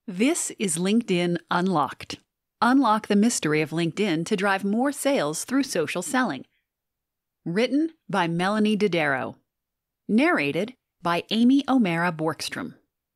This is LinkedIn Unlocked. Unlock the mystery of LinkedIn to drive more sales through social selling. Written by Melonie Dodaro. Narrated by Amy O'Mara Borkstrom.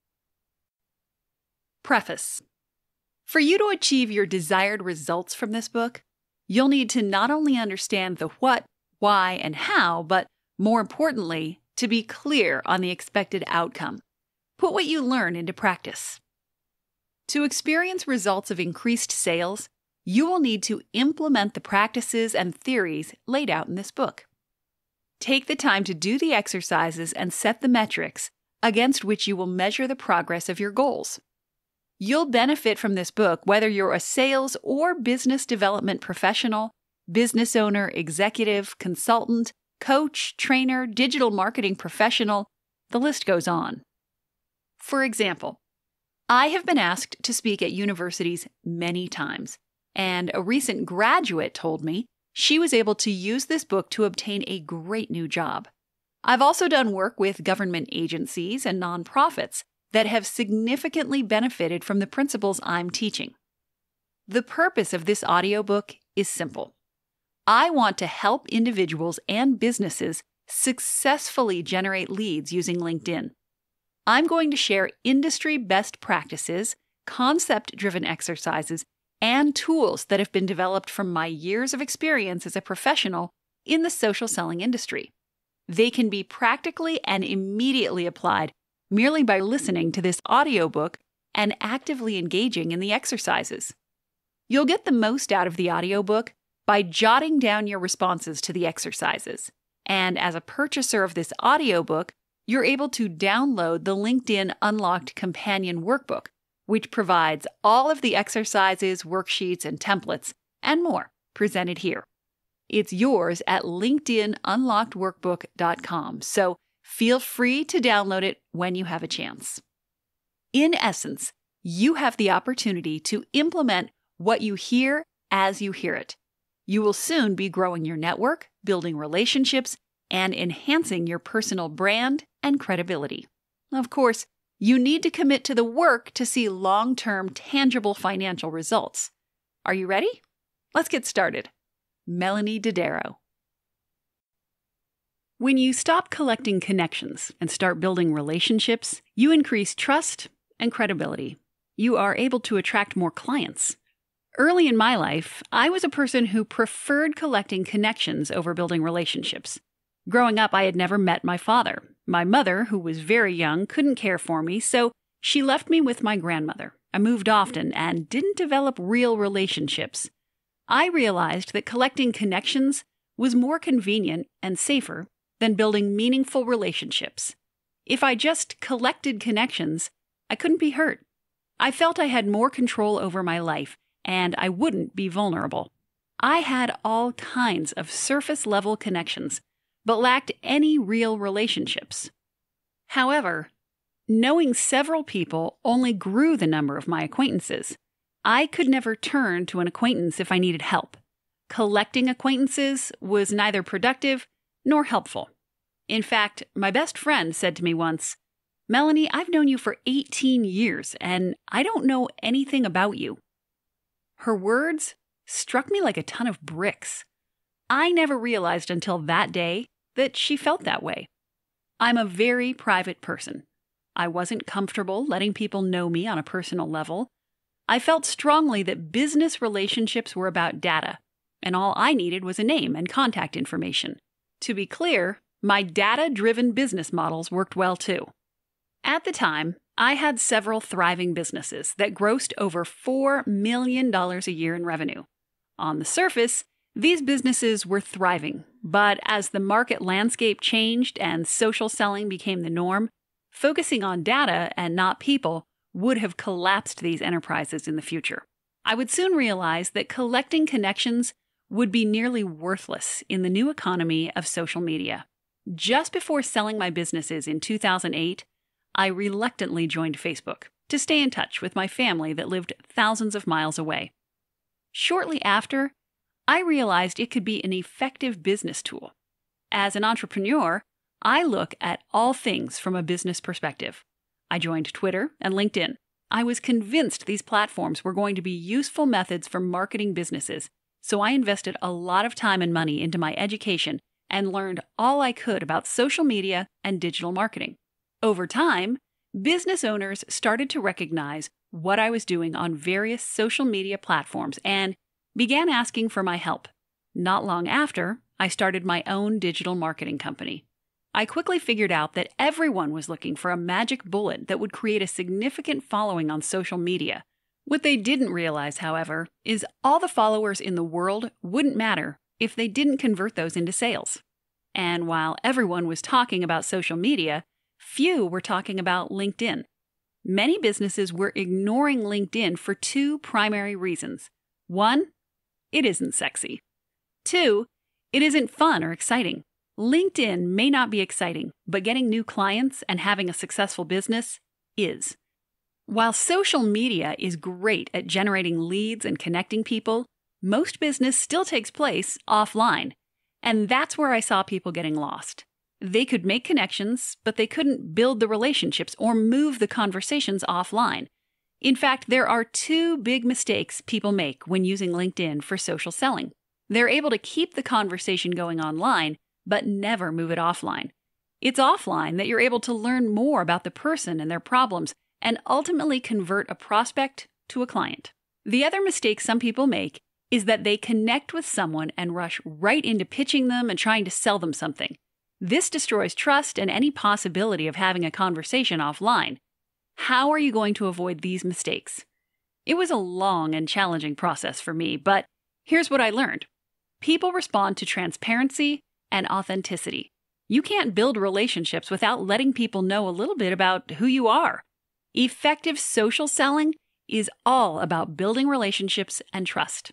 Preface. For you to achieve your desired results from this book, you'll need to not only understand the what, why, and how, but more importantly, to be clear on the expected outcome. Put what you learn into practice. To experience results of increased sales, you will need to implement the practices and theories laid out in this book. Take the time to do the exercises and set the metrics against which you will measure the progress of your goals. You'll benefit from this book whether you're a sales or business development professional, business owner, executive, consultant, coach, trainer, digital marketing professional, the list goes on. For example, I have been asked to speak at universities many times, and a recent graduate told me she was able to use this book to obtain a great new job. I've also done work with government agencies and nonprofits that have significantly benefited from the principles I'm teaching. The purpose of this audiobook is simple. I want to help individuals and businesses successfully generate leads using LinkedIn. I'm going to share industry best practices, concept-driven exercises, and tools that have been developed from my years of experience as a professional in the social selling industry. They can be practically and immediately applied merely by listening to this audiobook and actively engaging in the exercises. You'll get the most out of the audiobook by jotting down your responses to the exercises. And as a purchaser of this audiobook, you're able to download the LinkedIn Unlocked Companion Workbook, which provides all of the exercises, worksheets, and templates, and more, presented here. It's yours at linkedinunlockedworkbook.com, so feel free to download it when you have a chance. In essence, you have the opportunity to implement what you hear as you hear it. You will soon be growing your network, building relationships, and enhancing your personal brand and credibility. Of course, you need to commit to the work to see long-term, tangible financial results. Are you ready? Let's get started. Melonie Dodaro. When you stop collecting connections and start building relationships, you increase trust and credibility. You are able to attract more clients. Early in my life, I was a person who preferred collecting connections over building relationships. Growing up, I had never met my father. My mother, who was very young, couldn't care for me, so she left me with my grandmother. I moved often and didn't develop real relationships. I realized that collecting connections was more convenient and safer than building meaningful relationships. If I just collected connections, I couldn't be hurt. I felt I had more control over my life, and I wouldn't be vulnerable. I had all kinds of surface-level connections, but lacked any real relationships. However, knowing several people only grew the number of my acquaintances. I could never turn to an acquaintance if I needed help. Collecting acquaintances was neither productive nor helpful. In fact, my best friend said to me once, "Melonie, I've known you for 18 years, and I don't know anything about you." Her words struck me like a ton of bricks. I never realized until that day that she felt that way. I'm a very private person. I wasn't comfortable letting people know me on a personal level. I felt strongly that business relationships were about data, and all I needed was a name and contact information. To be clear, my data-driven business models worked well too. At the time, I had several thriving businesses that grossed over $4 million a year in revenue. On the surface, these businesses were thriving, but as the market landscape changed and social selling became the norm, focusing on data and not people would have collapsed these enterprises in the future. I would soon realize that collecting connections would be nearly worthless in the new economy of social media. Just before selling my businesses in 2008, I reluctantly joined Facebook to stay in touch with my family that lived thousands of miles away. Shortly after, I realized it could be an effective business tool. As an entrepreneur, I look at all things from a business perspective. I joined Twitter and LinkedIn. I was convinced these platforms were going to be useful methods for marketing businesses, so I invested a lot of time and money into my education and learned all I could about social media and digital marketing. Over time, business owners started to recognize what I was doing on various social media platforms and began asking for my help. Not long after, I started my own digital marketing company. I quickly figured out that everyone was looking for a magic bullet that would create a significant following on social media. What they didn't realize, however, is all the followers in the world wouldn't matter if they didn't convert those into sales. And while everyone was talking about social media, few were talking about LinkedIn. Many businesses were ignoring LinkedIn for two primary reasons. One, it isn't sexy. Two, it isn't fun or exciting. LinkedIn may not be exciting, but getting new clients and having a successful business is. While social media is great at generating leads and connecting people, most business still takes place offline. And that's where I saw people getting lost. They could make connections, but they couldn't build the relationships or move the conversations offline. In fact, there are two big mistakes people make when using LinkedIn for social selling. They're able to keep the conversation going online, but never move it offline. It's offline that you're able to learn more about the person and their problems and ultimately convert a prospect to a client. The other mistake some people make is that they connect with someone and rush right into pitching them and trying to sell them something. This destroys trust and any possibility of having a conversation offline. How are you going to avoid these mistakes? It was a long and challenging process for me, but here's what I learned. People respond to transparency and authenticity. You can't build relationships without letting people know a little bit about who you are. Effective social selling is all about building relationships and trust.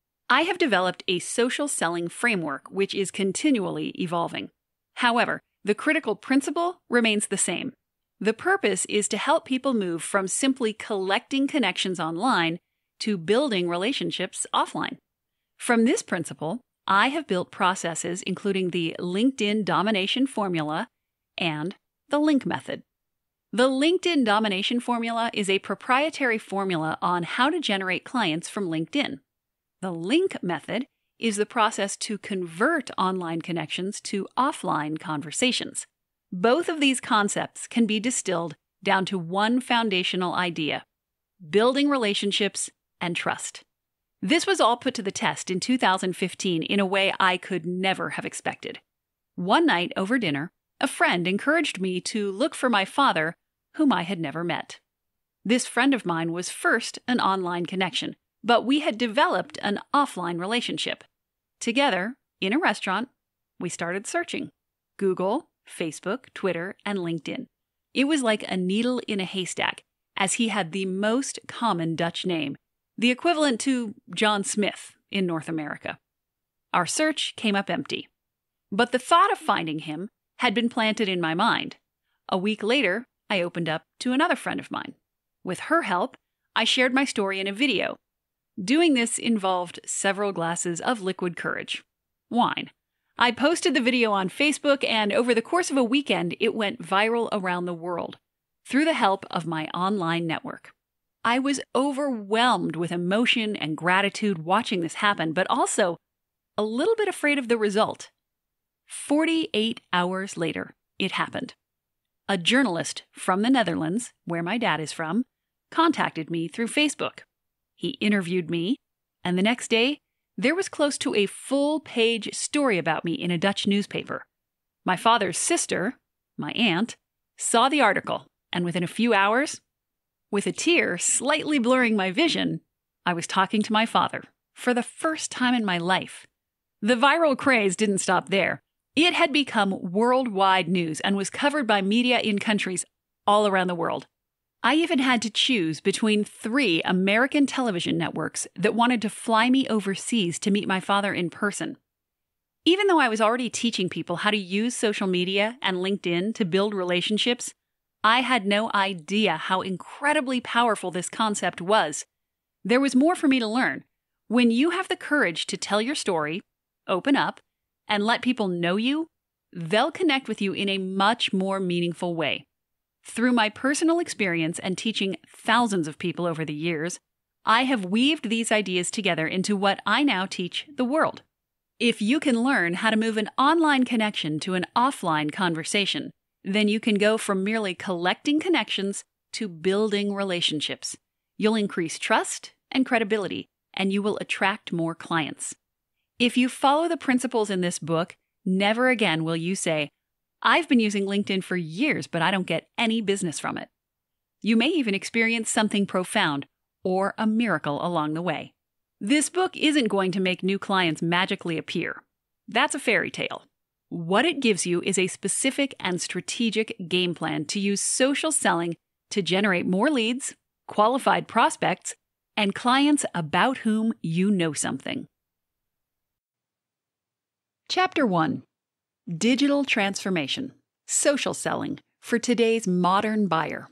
I have developed a social selling framework which is continually evolving. However, the critical principle remains the same. The purpose is to help people move from simply collecting connections online to building relationships offline. From this principle, I have built processes including the LinkedIn domination formula and the link method. The LinkedIn domination formula is a proprietary formula on how to generate clients from LinkedIn. The link method is the process to convert online connections to offline conversations. Both of these concepts can be distilled down to one foundational idea: building relationships and trust. This was all put to the test in 2015 in a way I could never have expected. One night over dinner, a friend encouraged me to look for my father, whom I had never met. This friend of mine was first an online connection, but we had developed an offline relationship. Together, in a restaurant, we started searching Google, Facebook, Twitter, and LinkedIn. It was like a needle in a haystack, as he had the most common Dutch name, the equivalent to John Smith in North America. Our search came up empty. But the thought of finding him had been planted in my mind. A week later, I opened up to another friend of mine. With her help, I shared my story in a video. Doing this involved several glasses of liquid courage. Wine. I posted the video on Facebook, and over the course of a weekend, it went viral around the world through the help of my online network. I was overwhelmed with emotion and gratitude watching this happen, but also a little bit afraid of the result. 48 hours later, it happened. A journalist from the Netherlands, where my dad is from, contacted me through Facebook. He interviewed me, and the next day, there was close to a full-page story about me in a Dutch newspaper. My father's sister, my aunt, saw the article, and within a few hours, with a tear slightly blurring my vision, I was talking to my father for the first time in my life. The viral craze didn't stop there. It had become worldwide news and was covered by media in countries all around the world. I even had to choose between 3 American television networks that wanted to fly me overseas to meet my father in person. Even though I was already teaching people how to use social media and LinkedIn to build relationships, I had no idea how incredibly powerful this concept was. There was more for me to learn. When you have the courage to tell your story, open up, and let people know you, they'll connect with you in a much more meaningful way. Through my personal experience and teaching thousands of people over the years, I have weaved these ideas together into what I now teach the world. If you can learn how to move an online connection to an offline conversation, then you can go from merely collecting connections to building relationships. You'll increase trust and credibility, and you will attract more clients. If you follow the principles in this book, never again will you say, "I've been using LinkedIn for years, but I don't get any business from it." You may even experience something profound or a miracle along the way. This book isn't going to make new clients magically appear. That's a fairy tale. What it gives you is a specific and strategic game plan to use social selling to generate more leads, qualified prospects, and clients about whom you know something. Chapter 1. Digital Transformation. Social Selling for Today's Modern Buyer.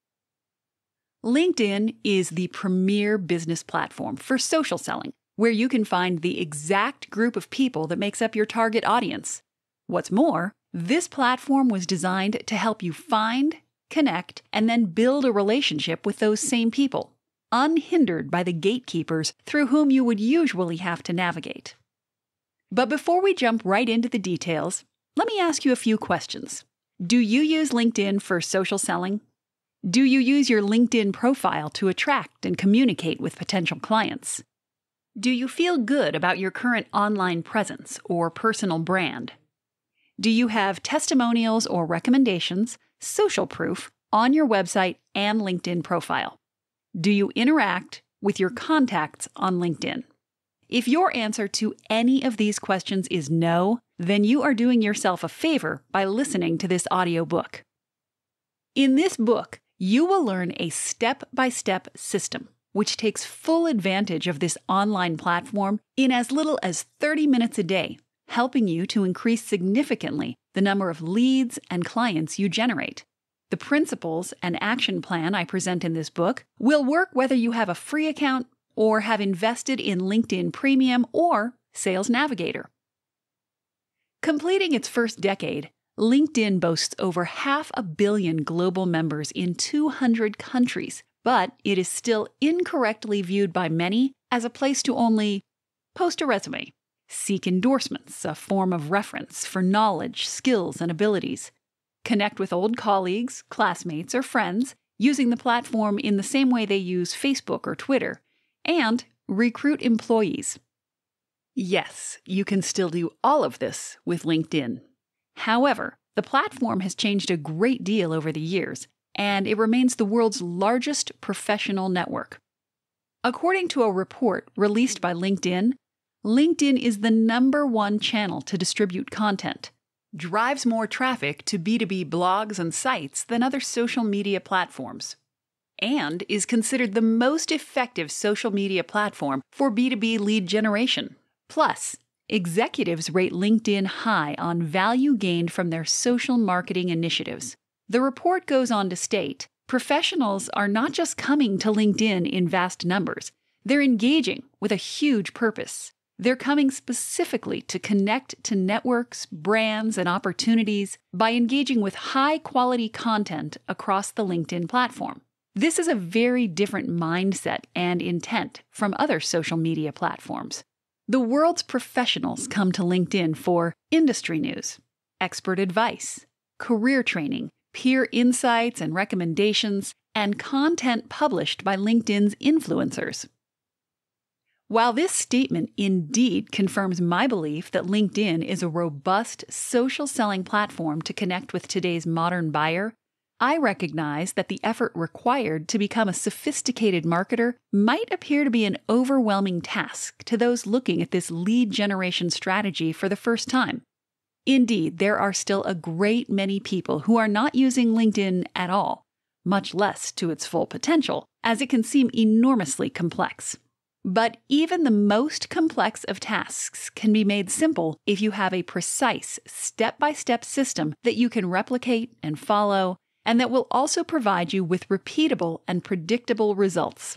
LinkedIn is the premier business platform for social selling, where you can find the exact group of people that makes up your target audience. What's more, this platform was designed to help you find, connect, and then build a relationship with those same people, unhindered by the gatekeepers through whom you would usually have to navigate. But before we jump right into the details, let me ask you a few questions. Do you use LinkedIn for social selling? Do you use your LinkedIn profile to attract and communicate with potential clients? Do you feel good about your current online presence or personal brand? Do you have testimonials or recommendations, social proof, on your website and LinkedIn profile? Do you interact with your contacts on LinkedIn? If your answer to any of these questions is no, then you are doing yourself a favor by listening to this audiobook. In this book, you will learn a step-by-step system which takes full advantage of this online platform in as little as 30 minutes a day, helping you to increase significantly the number of leads and clients you generate. The principles and action plan I present in this book will work whether you have a free account or have invested in LinkedIn Premium or Sales Navigator. Completing its first decade, LinkedIn boasts over 500 million global members in 200 countries, but it is still incorrectly viewed by many as a place to only post a resume, seek endorsements, a form of reference for knowledge, skills, and abilities, connect with old colleagues, classmates, or friends using the platform in the same way they use Facebook or Twitter, and recruit employees. Yes, you can still do all of this with LinkedIn. However, the platform has changed a great deal over the years, and it remains the world's largest professional network. According to a report released by LinkedIn, LinkedIn is the #1 channel to distribute content, drives more traffic to B2B blogs and sites than other social media platforms, and is considered the most effective social media platform for B2B lead generation. Plus, executives rate LinkedIn high on value gained from their social marketing initiatives. The report goes on to state, professionals are not just coming to LinkedIn in vast numbers, they're engaging with a huge purpose. They're coming specifically to connect to networks, brands, and opportunities by engaging with high-quality content across the LinkedIn platform. This is a very different mindset and intent from other social media platforms. The world's professionals come to LinkedIn for industry news, expert advice, career training, peer insights and recommendations, and content published by LinkedIn's influencers. While this statement indeed confirms my belief that LinkedIn is a robust social selling platform to connect with today's modern buyer, I recognize that the effort required to become a sophisticated marketer might appear to be an overwhelming task to those looking at this lead generation strategy for the first time. Indeed, there are still a great many people who are not using LinkedIn at all, much less to its full potential, as it can seem enormously complex. But even the most complex of tasks can be made simple if you have a precise, step-by-step system that you can replicate and follow, and that will also provide you with repeatable and predictable results.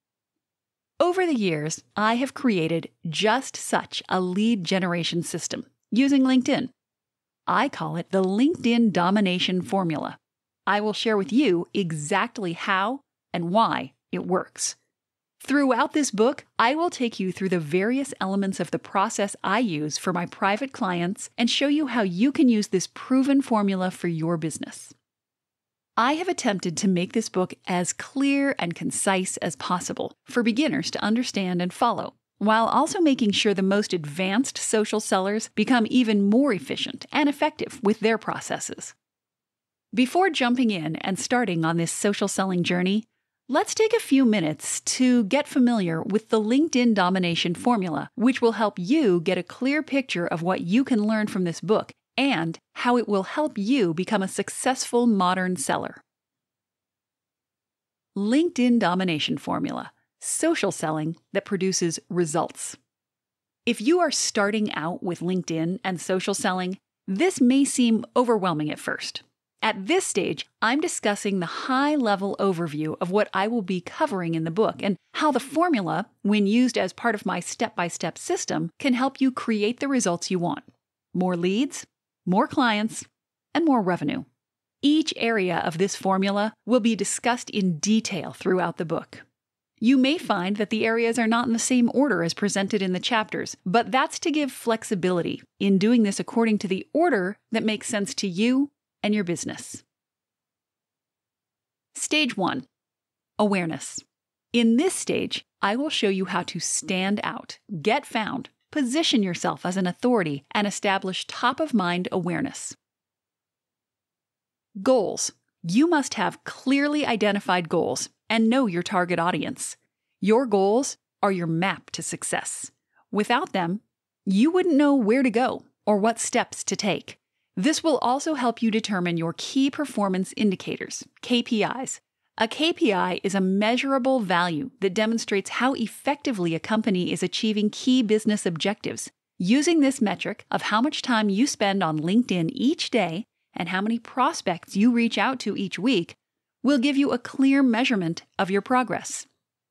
Over the years, I have created just such a lead generation system using LinkedIn. I call it the LinkedIn Domination Formula. I will share with you exactly how and why it works. Throughout this book, I will take you through the various elements of the process I use for my private clients and show you how you can use this proven formula for your business. I have attempted to make this book as clear and concise as possible for beginners to understand and follow, while also making sure the most advanced social sellers become even more efficient and effective with their processes. Before jumping in and starting on this social selling journey, let's take a few minutes to get familiar with the LinkedIn domination formula, which will help you get a clear picture of what you can learn from this book and how it will help you become a successful modern seller. LinkedIn domination formula: social selling that produces results. If you are starting out with LinkedIn and social selling, this may seem overwhelming at first. At this stage, I'm discussing the high-level overview of what I will be covering in the book and how the formula, when used as part of my step-by-step system, can help you create the results you want: more leads, more clients, and more revenue. Each area of this formula will be discussed in detail throughout the book. You may find that the areas are not in the same order as presented in the chapters, but that's to give flexibility in doing this according to the order that makes sense to you and your business. Stage 1. Awareness. In this stage, I will show you how to stand out, get found, position yourself as an authority, and establish top-of-mind awareness. Goals. You must have clearly identified goals and know your target audience. Your goals are your map to success. Without them, you wouldn't know where to go or what steps to take. This will also help you determine your key performance indicators, KPIs. A KPI is a measurable value that demonstrates how effectively a company is achieving key business objectives. Using this metric of how much time you spend on LinkedIn each day and how many prospects you reach out to each week will give you a clear measurement of your progress.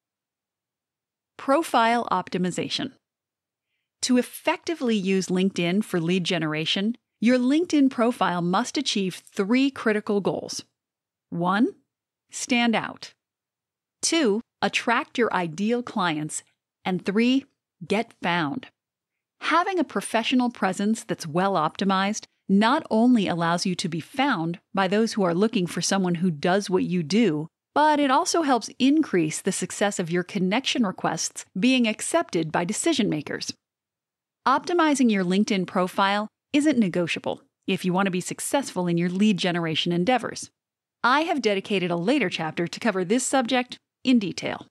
Profile optimization. To effectively use LinkedIn for lead generation, your LinkedIn profile must achieve 3 critical goals. 1. Stand out. 2. Attract your ideal clients. And 3. Get found. Having a professional presence that's well optimized not only allows you to be found by those who are looking for someone who does what you do, but it also helps increase the success of your connection requests being accepted by decision makers. Optimizing your LinkedIn profile isn't negotiable if you want to be successful in your lead generation endeavors. I have dedicated a later chapter to cover this subject in detail.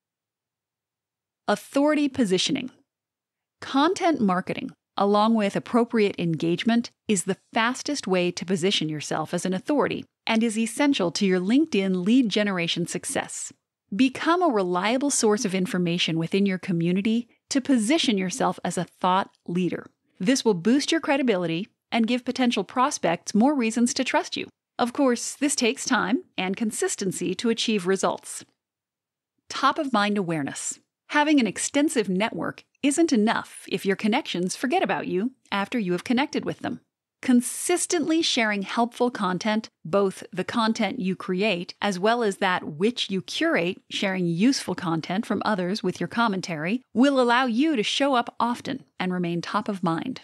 Authority positioning. Content marketing, along with appropriate engagement, is the fastest way to position yourself as an authority and is essential to your LinkedIn lead generation success. Become a reliable source of information within your community to position yourself as a thought leader. This will boost your credibility and give potential prospects more reasons to trust you. Of course, this takes time and consistency to achieve results. Top-of-mind awareness. Having an extensive network isn't enough if your connections forget about you after you have connected with them. Consistently sharing helpful content, both the content you create as well as that which you curate, sharing useful content from others with your commentary, will allow you to show up often and remain top of mind.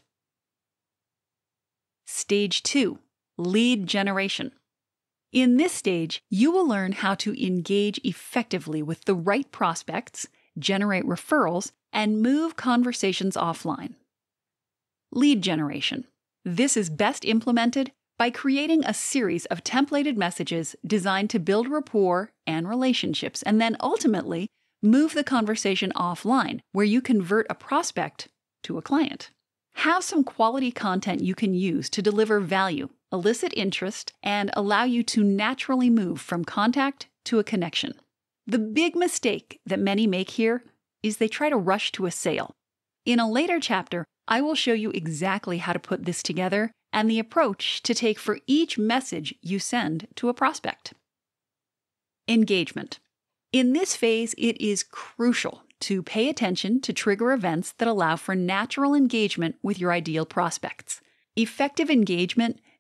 Stage 2. Lead generation. In this stage, you will learn how to engage effectively with the right prospects, generate referrals, and move conversations offline. Lead generation. This is best implemented by creating a series of templated messages designed to build rapport and relationships, and then ultimately move the conversation offline, where you convert a prospect to a client. Have some quality content you can use to deliver value, elicit interest, and allow you to naturally move from contact to a connection. The big mistake that many make here is they try to rush to a sale. In a later chapter, I will show you exactly how to put this together and the approach to take for each message you send to a prospect. Engagement. In this phase, it is crucial to pay attention to trigger events that allow for natural engagement with your ideal prospects. Effective engagement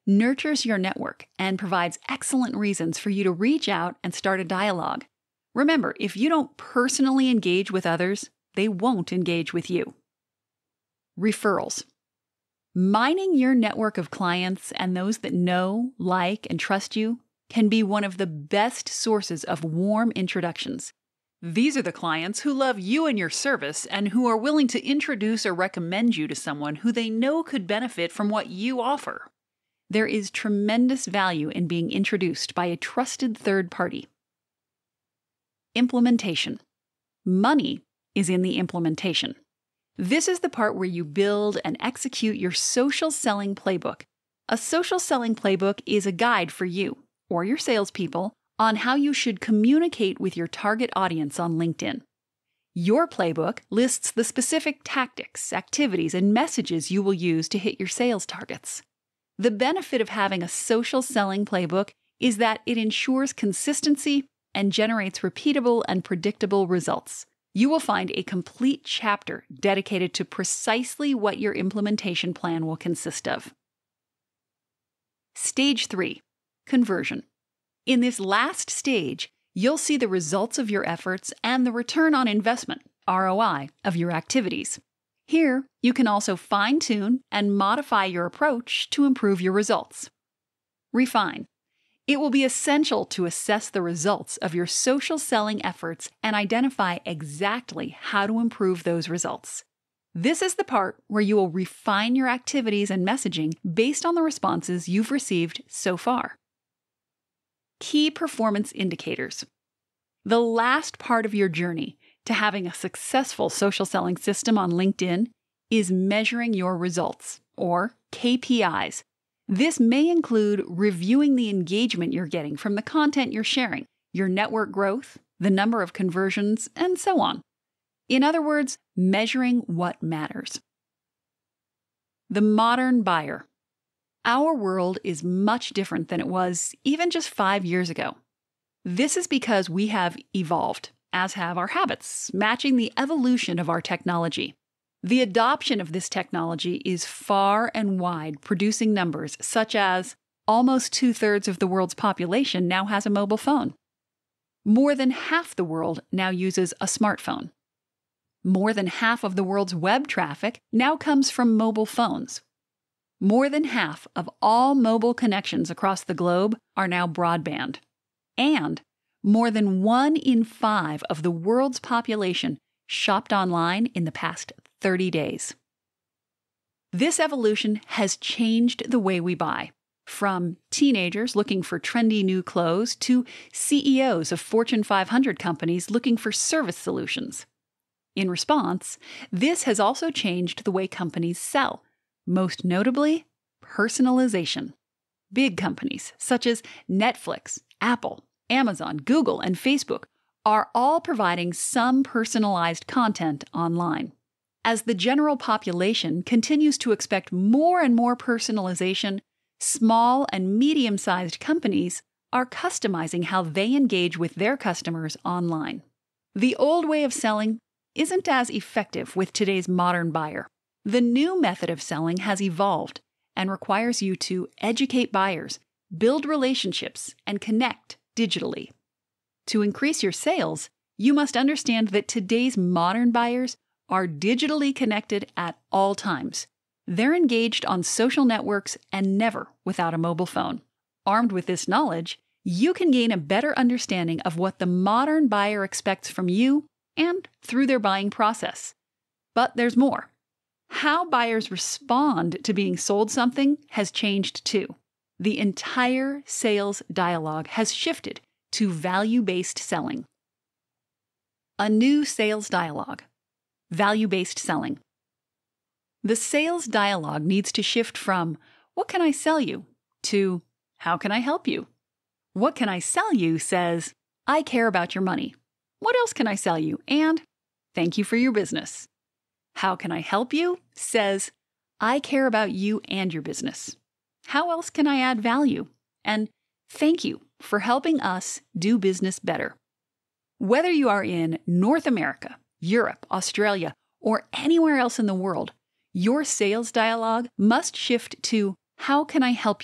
nurtures your network and provides excellent reasons for you to reach out and start a dialogue. Remember, if you don't personally engage with others, they won't engage with you. Referrals. Mining your network of clients and those that know, like, and trust you can be one of the best sources of warm introductions. These are the clients who love you and your service and who are willing to introduce or recommend you to someone who they know could benefit from what you offer. There is tremendous value in being introduced by a trusted third party. Implementation. Money is in the implementation. This is the part where you build and execute your social selling playbook. A social selling playbook is a guide for you or your salespeople on how you should communicate with your target audience on LinkedIn. Your playbook lists the specific tactics, activities, and messages you will use to hit your sales targets. The benefit of having a social selling playbook is that it ensures consistency and generates repeatable and predictable results. You will find a complete chapter dedicated to precisely what your implementation plan will consist of. Stage 3. Conversion. In this last stage, you'll see the results of your efforts and the return on investment, ROI, of your activities. Here, you can also fine-tune and modify your approach to improve your results. Refine. It will be essential to assess the results of your social selling efforts and identify exactly how to improve those results. This is the part where you will refine your activities and messaging based on the responses you've received so far. Key performance indicators. The last part of your journey to having a successful social selling system on LinkedIn is measuring your results, or KPIs. This may include reviewing the engagement you're getting from the content you're sharing, your network growth, the number of conversions, and so on. In other words, measuring what matters. The modern buyer. Our world is much different than it was even just 5 years ago. This is because we have evolved, as have our habits, matching the evolution of our technology. The adoption of this technology is far and wide, producing numbers such as almost 2/3 of the world's population now has a mobile phone. More than half the world now uses a smartphone. More than half of the world's web traffic now comes from mobile phones. More than half of all mobile connections across the globe are now broadband. And more than 1 in 5 of the world's population shopped online in the past 30 days. This evolution has changed the way we buy, from teenagers looking for trendy new clothes to CEOs of Fortune 500 companies looking for service solutions. In response, this has also changed the way companies sell, most notably personalization. Big companies such as Netflix, Apple, Amazon, Google, and Facebook are all providing some personalized content online. As the general population continues to expect more and more personalization, small and medium-sized companies are customizing how they engage with their customers online. The old way of selling isn't as effective with today's modern buyer. The new method of selling has evolved and requires you to educate buyers, build relationships, and connect digitally. To increase your sales, you must understand that today's modern buyers are digitally connected at all times. They're engaged on social networks and never without a mobile phone. Armed with this knowledge, you can gain a better understanding of what the modern buyer expects from you and through their buying process. But there's more. How buyers respond to being sold something has changed too. The entire sales dialogue has shifted to value-based selling. A new sales dialogue. Value-based selling. The sales dialogue needs to shift from, "What can I sell you?" to, "How can I help you?" "What can I sell you?" says, "I care about your money." "What else can I sell you?" and "Thank you for your business." "How can I help you?" says, "I care about you and your business. How else can I add value?" and "Thank you for helping us do business better." Whether you are in North America, Europe, Australia, or anywhere else in the world, your sales dialogue must shift to, "How can I help you?"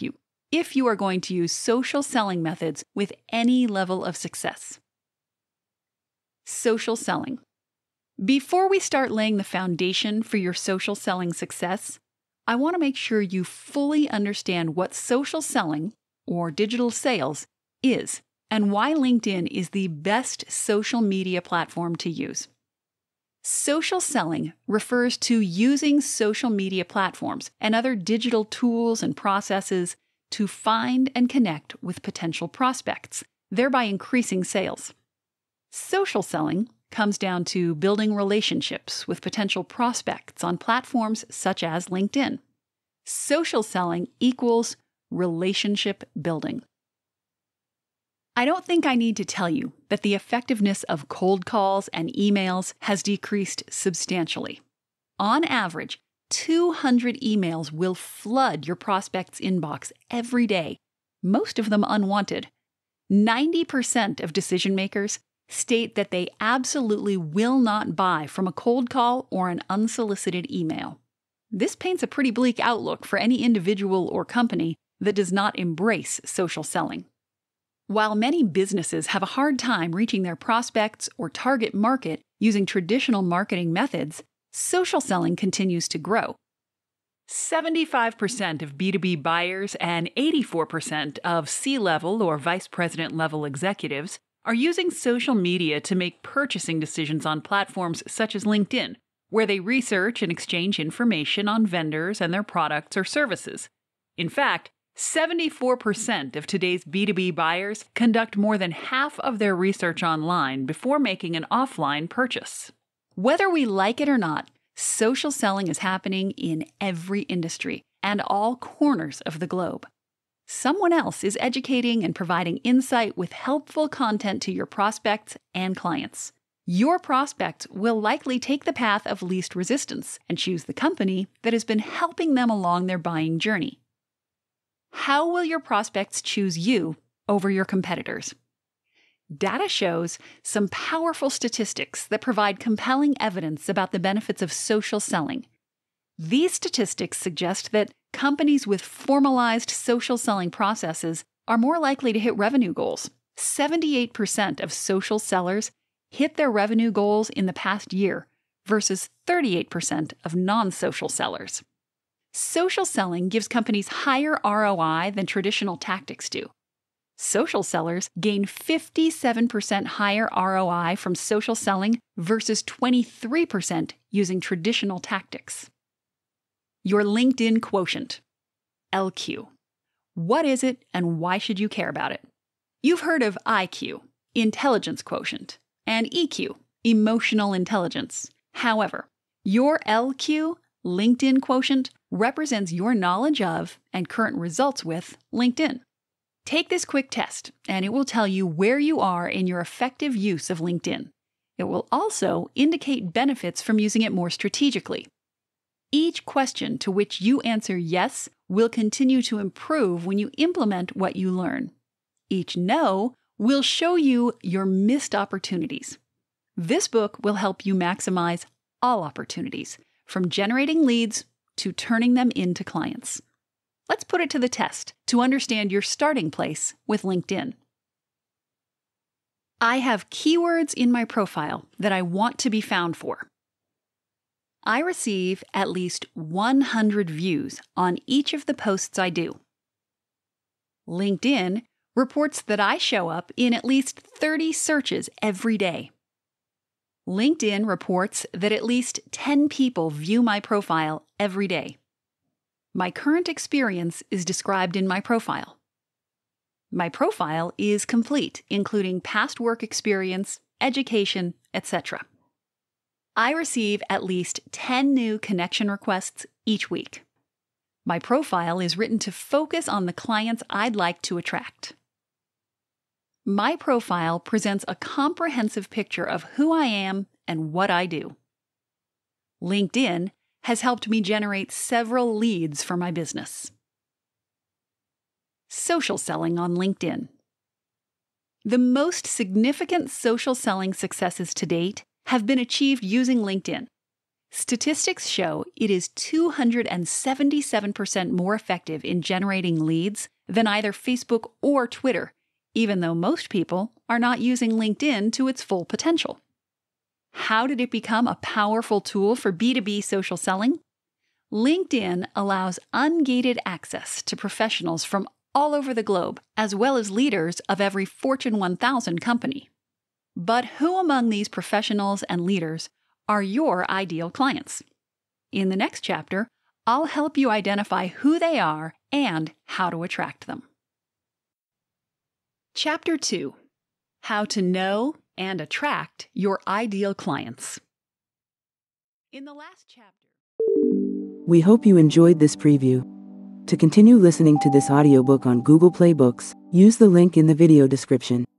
if you are going to use social selling methods with any level of success. Social selling. Before we start laying the foundation for your social selling success, I want to make sure you fully understand what social selling, or digital sales, is and why LinkedIn is the best social media platform to use. Social selling refers to using social media platforms and other digital tools and processes to find and connect with potential prospects, thereby increasing sales. Social selling comes down to building relationships with potential prospects on platforms such as LinkedIn. Social selling equals relationship building. I don't think I need to tell you that the effectiveness of cold calls and emails has decreased substantially. On average, 200 emails will flood your prospect's inbox every day, most of them unwanted. 90% of decision makers state that they absolutely will not buy from a cold call or an unsolicited email. This paints a pretty bleak outlook for any individual or company that does not embrace social selling. While many businesses have a hard time reaching their prospects or target market using traditional marketing methods, social selling continues to grow. 75% of B2B buyers and 84% of C-level or vice president level executives are using social media to make purchasing decisions on platforms such as LinkedIn, where they research and exchange information on vendors and their products or services. In fact, 74% of today's B2B buyers conduct more than half of their research online before making an offline purchase. Whether we like it or not, social selling is happening in every industry and all corners of the globe. Someone else is educating and providing insight with helpful content to your prospects and clients. Your prospects will likely take the path of least resistance and choose the company that has been helping them along their buying journey. How will your prospects choose you over your competitors? Data shows some powerful statistics that provide compelling evidence about the benefits of social selling. These statistics suggest that companies with formalized social selling processes are more likely to hit revenue goals. 78% of social sellers hit their revenue goals in the past year versus 38% of non-social sellers. Social selling gives companies higher ROI than traditional tactics do. Social sellers gain 57% higher ROI from social selling versus 23% using traditional tactics. Your LinkedIn quotient, LQ. What is it and why should you care about it? You've heard of IQ, intelligence quotient, and EQ, emotional intelligence. However, your LQ, LinkedIn quotient, represents your knowledge of and current results with LinkedIn. Take this quick test, and it will tell you where you are in your effective use of LinkedIn. It will also indicate benefits from using it more strategically. Each question to which you answer yes will continue to improve when you implement what you learn. Each no will show you your missed opportunities. This book will help you maximize all opportunities, from generating leads to turning them into clients. Let's put it to the test to understand your starting place with LinkedIn. I have keywords in my profile that I want to be found for. I receive at least 100 views on each of the posts I do. LinkedIn reports that I show up in at least 30 searches every day. LinkedIn reports that at least 10 people view my profile every day. My current experience is described in my profile. My profile is complete, including past work experience, education, etc. I receive at least 10 new connection requests each week. My profile is written to focus on the clients I'd like to attract. My profile presents a comprehensive picture of who I am and what I do. LinkedIn has helped me generate several leads for my business. Social selling on LinkedIn. The most significant social selling successes to date have been achieved using LinkedIn. Statistics show it is 277% more effective in generating leads than either Facebook or Twitter, even though most people are not using LinkedIn to its full potential. How did it become a powerful tool for B2B social selling? LinkedIn allows ungated access to professionals from all over the globe, as well as leaders of every Fortune 1000 company. But who among these professionals and leaders are your ideal clients? In the next chapter, I'll help you identify who they are and how to attract them. Chapter 2: How to Know and Attract Your Ideal Clients. In the last chapter, we hope you enjoyed this preview. To continue listening to this audiobook on Google Play Books, use the link in the video description.